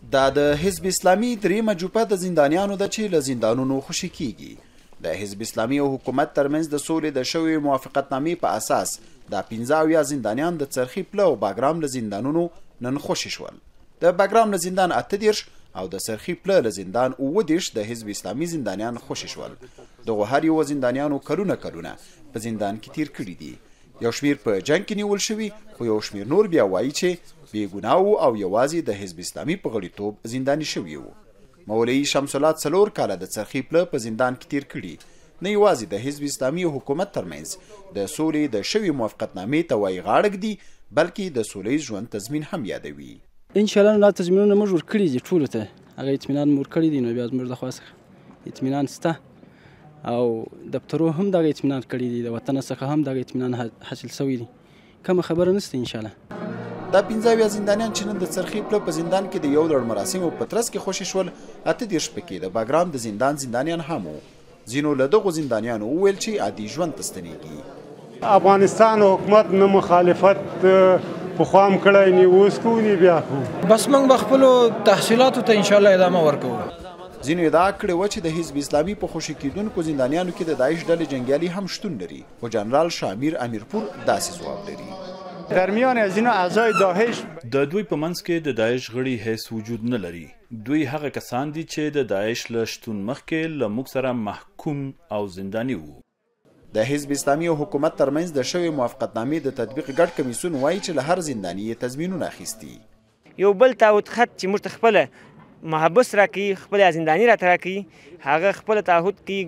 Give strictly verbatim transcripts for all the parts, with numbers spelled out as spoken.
دا د حزب اسلامي دریمه جوپه د زندانیانو ده چې له زندانونو خوشي کیږي. د حزب اسلامي او حکومت ترمنځ د سولې د شوې موافقتنامې په اساس دا پنځه اویا زندانیان د څرخي پله او باګرام له زندانونو نن خوشي شول. د باګرام له زندان اته دېرش او د څرخي پله له زندان اووه دېرش د حزب اسلامي زندانیان خوشي شول. دغو هر یوه زندانیانو کلونه کلونه په زندان کې تیر کړي دي. یو شمیر په جنگ کې نیول شوي، خو یو شمیر نور بیا وایي چې بې ګناه او یوازې د حزب اسلامي په غړیتوب زنداني شوي وو. مولوي شمس الله څلور کاله د څرخي پله په زندان کې تیر کړي. نه یوازې د حزب اسلامي او حکومت ترمنځ د سولې د شوي موافقتنامې ته وایي غاړه ږدي، بلکې د سولیز ژوند تضمین هم یادوي. انشاءالله دا تضمینونه موږ ورکړي دي ټولو ته، هغه اطمینان مو ورکړی دی، نو بیا زموږ د خوا څخه اطمینان شته او دفترو هم دغه اطمینان کړی دی، د وطن څخه هم دغه اطمینان حاصل شوی دی. کومه خبره نشته انشاءالله. دا پنځه اویا زندانیان چې نن د څرخي پله په زندان کې د یو لړ مراسمو په ترڅ کې خوشي شول، اته دېرش پکې د باګرام د زندان زندانیان هم وو. ځینو له دغو زندانیانو وویل چې عادي ژوند ته ستنېږي. افغانستان حکومت نه مخالفت پخوا هم کړی نی، اوس کوو نی بیا کوو. بس موږ به خپلو تحصیلاتو ته انشاءالله ادامه ورکوو. ځینو ادعا کړې وه چې د حزب اسلامي په خوشي کېدونکو زندانیانو کې د داعش ډلې جنګیالي هم شتون لري، خو جنرال شامیر امیرپور داسې ځواب لري. در میان از اینو اعضای داعش د دوی په منځ کې د داعش غړي هیڅ وجود نه لري. دوی هغه کسان دي چې د داعش له شتون مخکې له موږ سره محکوم او زنداني وو. د حزب اسلامي او حکومت ترمنځ د شوې موافقتنامې د تطبیق ګډ کمیسیون وایي چې له هر زنداني یې تضمینونه اخیستي. یو بل تعهد خط چې موږ ته خپله محبس راکوي، خپله زنداني راته راکوي، هغه خپله تعهد کوي،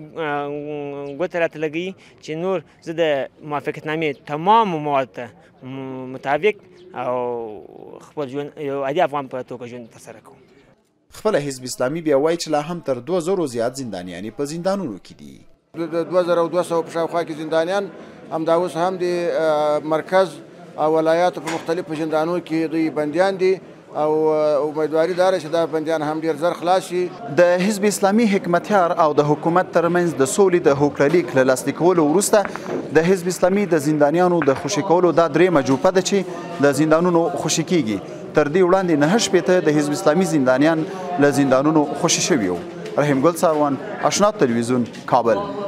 ګوته راته لګوي چې نور زه د موافقتنامې تمامو موادو ته مطابق او خپل ژوند یو عادي افغان په توګه ژوند ترسره کوم. خپله حزب اسلامي بیا وایي چې لا هم تر دوه زرو زیات زندانیانې په زندانونو کې دي. د دوه زره دوه سوه په شاوخوا کې زندانیان همدا اوس هم د مرکز او ولایاتو په مختلفو زندانونو کې دوی بندیان دي او امیدواري داره چې دا بندیان هم ډېر زر خلاص شي. د حزب اسلامي حکمتیار او د حکومت ترمنځ د سولې د هوکړلیک له لاسلیک کولو وروسته د حزب اسلامي د زندانیانو د خوشي کولو دا دریمه جوپه ده چې د زندانونو خوشي کیږي. تر دې وړاندې نهه شپېته د حزب اسلامي زندانیان له زندانونو خوشي شوي وو. رحیم ګل ساروان، اشنا تلویزیون، کابل.